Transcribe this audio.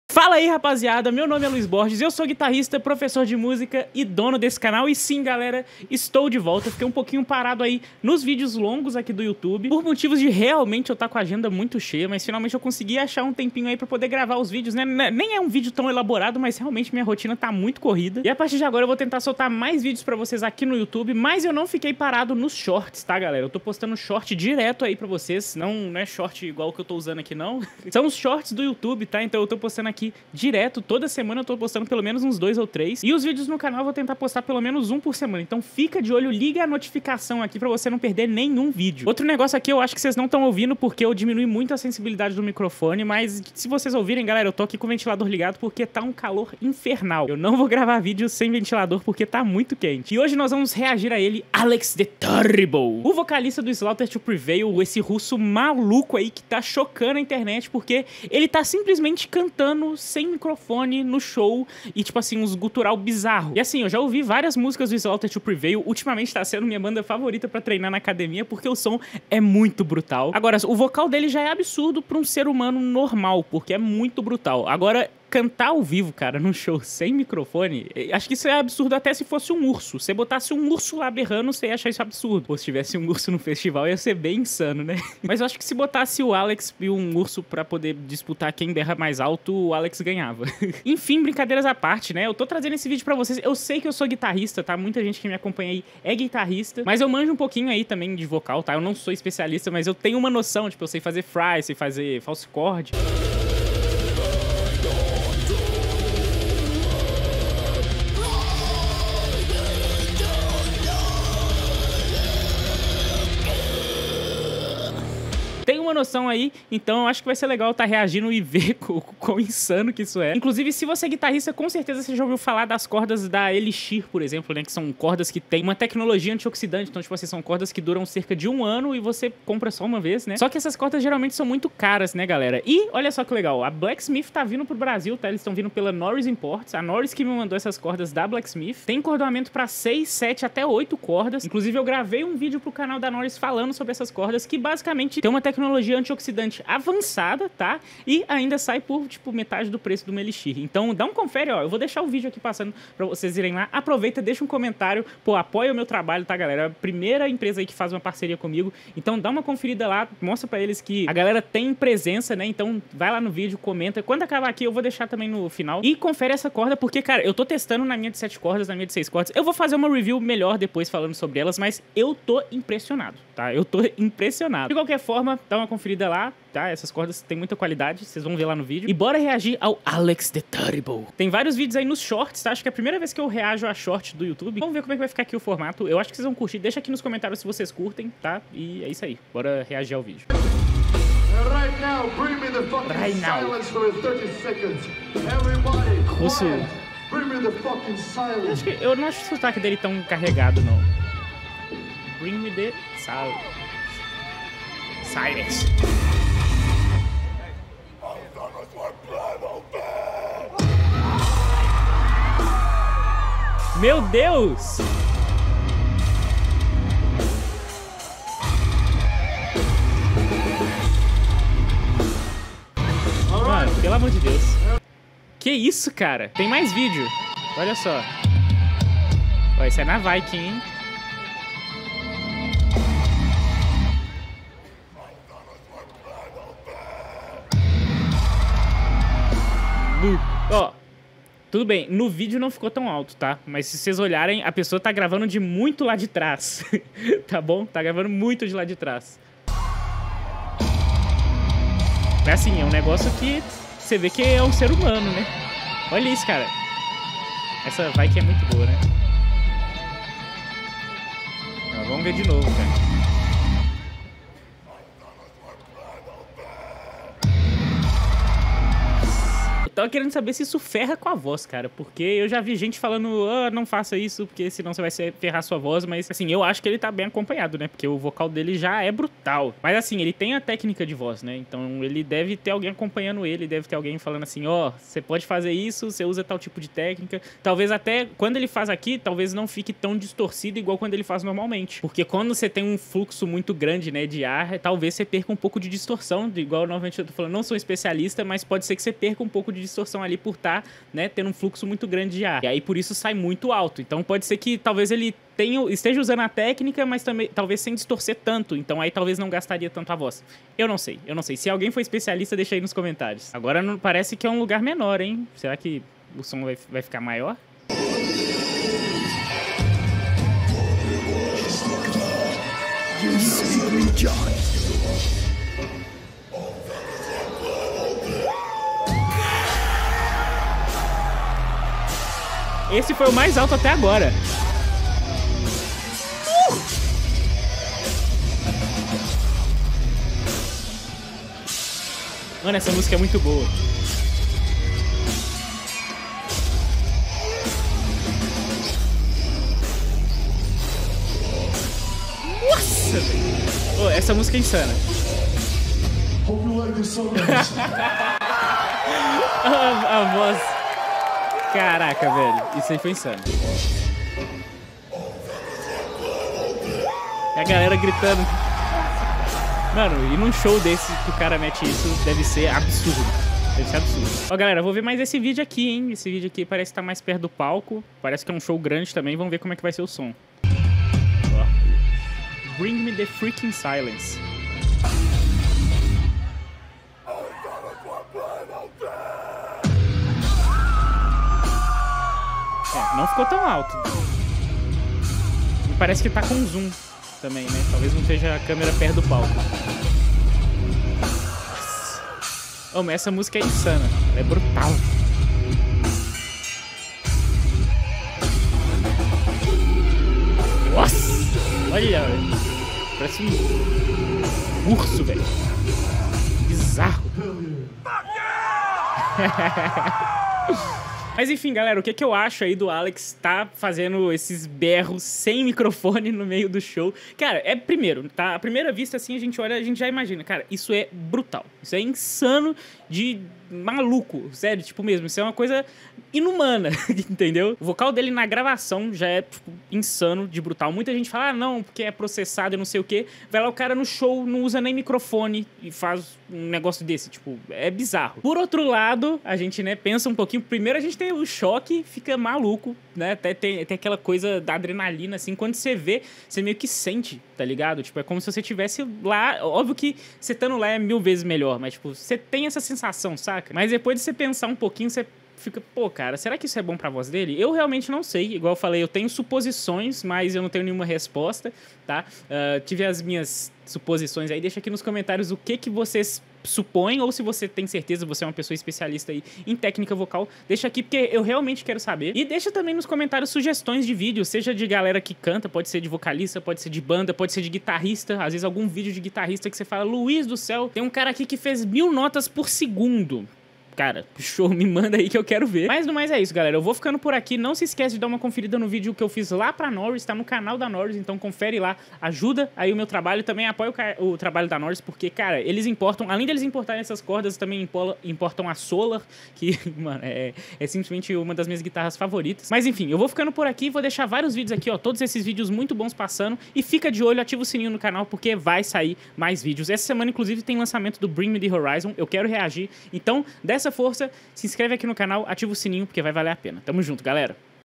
Fala aí, rapaziada, meu nome é Luiz Borges, eu sou guitarrista, professor de música e dono desse canal. E sim, galera, estou de volta. Fiquei um pouquinho parado aí nos vídeos longos aqui do YouTube, por motivos de realmente eu estar com a agenda muito cheia, mas finalmente eu consegui achar um tempinho aí pra poder gravar os vídeos, né? Nem é um vídeo tão elaborado, mas realmente minha rotina tá muito corrida. E a partir de agora eu vou tentar soltar mais vídeos pra vocês aqui no YouTube, mas eu não fiquei parado nos shorts, tá, galera? Eu tô postando short direto aí pra vocês, não é short igual o que eu tô usando aqui, não. São os shorts do YouTube, tá? Então eu tô postando aqui direto, toda semana eu tô postando pelo menos uns 2 ou 3. E os vídeos no canal eu vou tentar postar pelo menos um por semana. Então fica de olho, liga a notificação aqui pra você não perder nenhum vídeo. Outro negócio aqui, eu acho que vocês não estão ouvindo porque eu diminui muito a sensibilidade do microfone, mas se vocês ouvirem, galera, eu tô aqui com o ventilador ligado porque tá um calor infernal. Eu não vou gravar vídeo sem ventilador porque tá muito quente. E hoje nós vamos reagir a ele, Alex the Terrible, o vocalista do Slaughter to Prevail, esse russo maluco aí que tá chocando a internet porque ele tá simplesmente cantando sem microfone no show e, tipo assim, uns gutural bizarro. E assim, eu já ouvi várias músicas do Slaughter to Prevail, ultimamente tá sendo minha banda favorita pra treinar na academia porque o som é muito brutal. Agora, o vocal dele já é absurdo pra um ser humano normal, porque é muito brutal. Agora, cantar ao vivo, cara, num show sem microfone, acho que isso é absurdo até se fosse um urso. Se você botasse um urso lá berrando, você ia achar isso absurdo. Ou se tivesse um urso no festival, ia ser bem insano, né? Mas eu acho que se botasse o Alex e um urso pra poder disputar quem berra mais alto, o Alex ganhava. Enfim, brincadeiras à parte, né? Eu tô trazendo esse vídeo pra vocês. Eu sei que eu sou guitarrista, tá? Muita gente que me acompanha aí é guitarrista, mas eu manjo um pouquinho aí também de vocal, tá? Eu não sou especialista, mas eu tenho uma noção, tipo, eu sei fazer fry, sei fazer false chord. Tem uma noção aí, então eu acho que vai ser legal estar reagindo e ver quão insano que isso é. Inclusive, se você é guitarrista, com certeza você já ouviu falar das cordas da Elixir, por exemplo, né? Que são cordas que tem uma tecnologia antioxidante, então, tipo assim, são cordas que duram cerca de 1 ano e você compra só uma vez, né? Só que essas cordas geralmente são muito caras, né, galera? E olha só que legal, a Blacksmith tá vindo pro Brasil, tá? Eles estão vindo pela Norris Imports, a Norris que me mandou essas cordas da Blacksmith. Tem cordoamento pra 6, 7, até 8 cordas. Inclusive, eu gravei um vídeo pro canal da Norris falando sobre essas cordas, que basicamente tem uma tecnologia antioxidante avançada, tá? E ainda sai por, tipo, metade do preço do Elixir. Então, dá um confere, ó. Eu vou deixar o vídeo aqui passando pra vocês irem lá. Aproveita, deixa um comentário. Pô, apoia o meu trabalho, tá, galera? É a primeira empresa aí que faz uma parceria comigo. Então, dá uma conferida lá. Mostra pra eles que a galera tem presença, né? Então, vai lá no vídeo, comenta. Quando acabar aqui, eu vou deixar também no final. E confere essa corda, porque, cara, eu tô testando na minha de 7 cordas, na minha de 6 cordas. Eu vou fazer uma review melhor depois falando sobre elas, mas eu tô impressionado, tá? Eu tô impressionado. De qualquer forma, dá uma conferida lá, tá? Essas cordas têm muita qualidade, vocês vão ver lá no vídeo. E bora reagir ao Alex the Terrible. Tem vários vídeos aí nos shorts, tá? Acho que é a primeira vez que eu reajo a short do YouTube. Vamos ver como é que vai ficar aqui o formato. Eu acho que vocês vão curtir. Deixa aqui nos comentários se vocês curtem, tá? E é isso aí. Bora reagir ao vídeo. Right now, bring me the fucking silence for 30 seconds. Everybody, Russo. Bring me the fucking silence. Eu não acho o sotaque dele tão carregado, não. Bring me the silence. Meu Deus! Mano, pelo amor de Deus. Que isso, cara? Tem mais vídeo. Olha só. Ó, isso é na Viking, hein? Ó, tudo bem, no vídeo não ficou tão alto, tá? Mas se vocês olharem, a pessoa tá gravando de muito lá de trás. Tá bom? Tá gravando muito de lá de trás. Mas assim, é um negócio que você vê que é um ser humano, né? Olha isso, cara. Essa Viking é muito boa, né? Ó, vamos ver de novo, cara. Eu tava querendo saber se isso ferra com a voz, cara, porque eu já vi gente falando, não faça isso, porque senão você vai ferrar sua voz, mas assim, eu acho que ele tá bem acompanhado, né, porque o vocal dele já é brutal. Mas assim, ele tem a técnica de voz, né, então ele deve ter alguém acompanhando ele, deve ter alguém falando assim, você pode fazer isso, você usa tal tipo de técnica. Talvez até, quando ele faz aqui, talvez não fique tão distorcido igual quando ele faz normalmente, porque quando você tem um fluxo muito grande, né, de ar, talvez você perca um pouco de distorção, igual novamente eu tô falando, não sou especialista, mas pode ser que você perca um pouco de distorção ali por estar, né, tendo um fluxo muito grande de ar. E aí por isso sai muito alto. Então pode ser que talvez ele esteja usando a técnica, mas também talvez sem distorcer tanto. Então aí talvez não gastaria tanto a voz. Eu não sei. Se alguém for especialista, deixa aí nos comentários. Agora não parece que é um lugar menor, hein? Será que o som vai ficar maior? Esse foi o mais alto até agora. Mano, essa música é muito boa. Nossa, velho. Oh, essa música é insana. a voz. Caraca, velho. Isso aí foi insano. E a galera gritando. Mano, e num show desse que o cara mete isso, deve ser absurdo. Ó, galera, vou ver mais esse vídeo aqui, hein? Esse vídeo aqui parece que tá mais perto do palco. Parece que é um show grande também. Vamos ver como é que vai ser o som. Ó. Bring me the freaking silence. É, não ficou tão alto. E parece que tá com zoom também, né? Talvez não esteja a câmera perto do palco. Oh, mas essa música é insana. Ela é brutal. Nossa! Olha, velho. Parece um urso, velho. Bizarro. Mas enfim, galera, o que eu acho aí do Alex tá fazendo esses berros sem microfone no meio do show? Cara, primeiro, tá? À primeira vista, assim, a gente olha, a gente já imagina. Cara, isso é brutal. Isso é insano de maluco, sério, tipo mesmo. Isso é uma coisa inumana, entendeu? O vocal dele na gravação já é, tipo, insano de brutal. Muita gente fala, ah, não, porque é processado e não sei o quê. Vai lá, o cara no show não usa nem microfone e faz um negócio desse, tipo, é bizarro. Por outro lado, a gente, né, pensa um pouquinho. Primeiro a gente tem o choque, fica maluco, né? Até tem aquela coisa da adrenalina, assim. Quando você vê, você meio que sente, tá ligado? Tipo, é como se você estivesse lá. Óbvio que você estando lá é 1000 vezes melhor, mas, tipo, você tem essa sensação, saca? Mas depois de você pensar um pouquinho, você fica, pô, cara, será que isso é bom pra voz dele? Eu realmente não sei. Igual eu falei, eu tenho suposições, mas eu não tenho nenhuma resposta, tá? Tive as minhas suposições aí. Deixa aqui nos comentários o que vocês supõem, ou se você tem certeza, você é uma pessoa especialista aí em técnica vocal, deixa aqui, porque eu realmente quero saber. E deixa também nos comentários sugestões de vídeo, seja de galera que canta, pode ser de vocalista, pode ser de banda, pode ser de guitarrista, às vezes algum vídeo de guitarrista que você fala, Luiz do céu, tem um cara aqui que fez 1000 notas por segundo. Cara, show, me manda aí que eu quero ver. Mas no mais é isso, galera. Eu vou ficando por aqui. Não se esquece de dar uma conferida no vídeo que eu fiz lá pra Norris. Tá no canal da Norris, então confere lá. Ajuda aí o meu trabalho. Também apoia o trabalho da Norris, porque, cara, eles importam... Além deles importarem essas cordas, também importam a Solar, que, mano, é simplesmente uma das minhas guitarras favoritas. Mas, enfim, eu vou ficando por aqui. Vou deixar vários vídeos aqui, ó. Todos esses vídeos muito bons passando. E fica de olho, ativa o sininho no canal, porque vai sair mais vídeos. Essa semana, inclusive, tem lançamento do Bring Me The Horizon. Eu quero reagir. Então, dessa força, se inscreve aqui no canal, ativa o sininho, porque vai valer a pena. Tamo junto, galera!